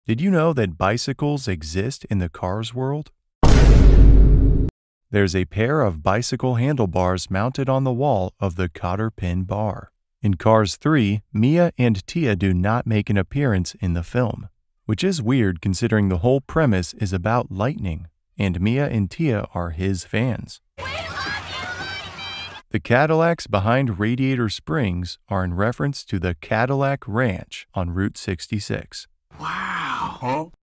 Did you know that bicycles exist in the Cars world? There's a pair of bicycle handlebars mounted on the wall of the cotter pin bar. In Cars 3, Mia and Tia do not make an appearance in the film, which is weird considering the whole premise is about Lightning, and Mia and Tia are his fans. The Cadillacs behind Radiator Springs are in reference to the Cadillac Ranch on Route 66. Wow. Huh?